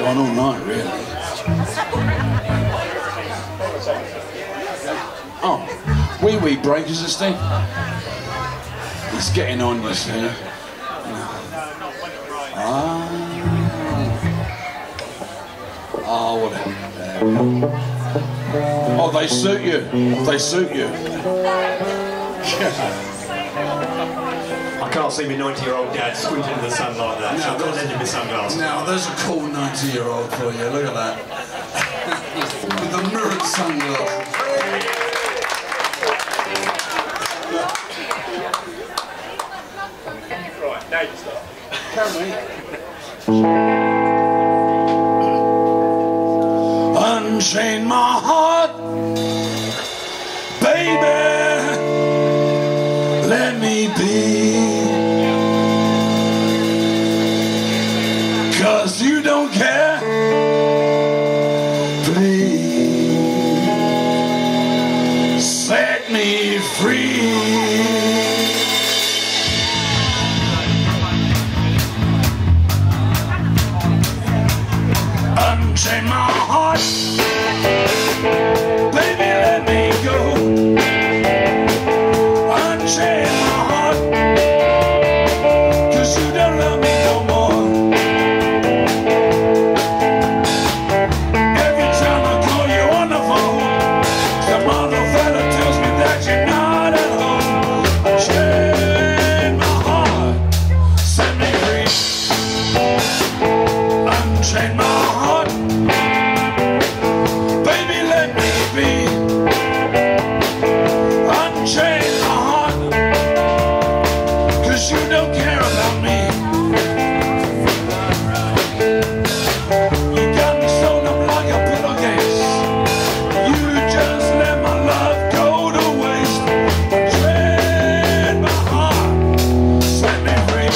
go on all night, really. Oh, wee breakers, is Steve? He's getting on, you see. Oh, whatever. Oh, they suit you. They suit you. I can't see my 90-year-old dad squint into the sun like that, so I've got to lend him my sunglasses. Now, there's a cool 90-year-old for you. Look at that. With the mirrored sunglasses. Right, now you start. Can we? Unchain my heart, baby, let me be, 'cause you don't care, please set me free. Unchain my heart, baby, let me go. Unchain my heart, 'cause you don't love me no more. Every time I call you on the phone, some other fella tells me that you're not at home. Unchain my heart, set me free. Unchain my heart, baby, let me be. Unchain my heart, 'cause you don't care about me. You got me sewn up like a pillowcase. You just let my love go to waste. Unchain my heart, set me free.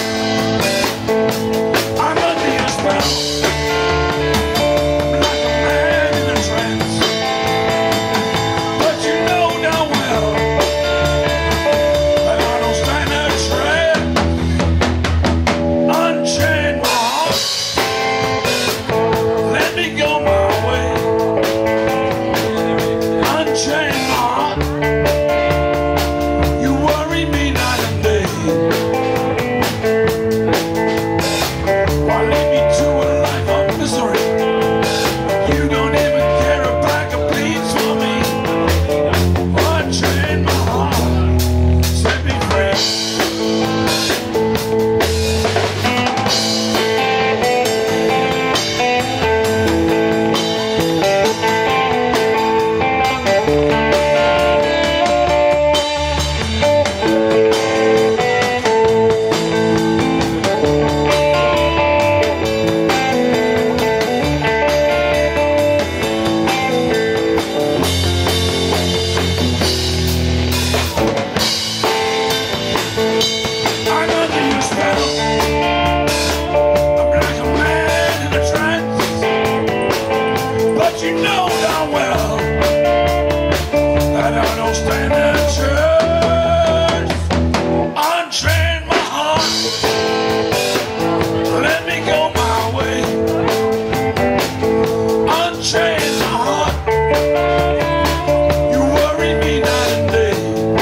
I'm under your spell. You know darn well that I don't stand a chance. Unchain my heart, let me go my way. Unchain my heart, you worry me night and day.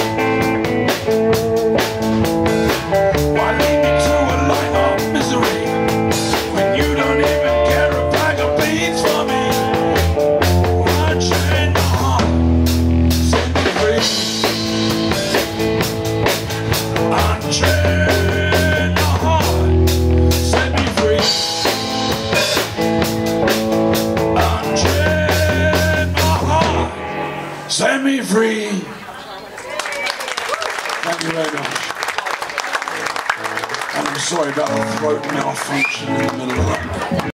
Why lead me to a life of misery when you don't even care a bag of beans for me? Unchain my heart, set me free. Unchain my heart, set me free. Unchain my heart, set me free. Thank you very much. And I'm sorry about the throat malfunction in the middle of that.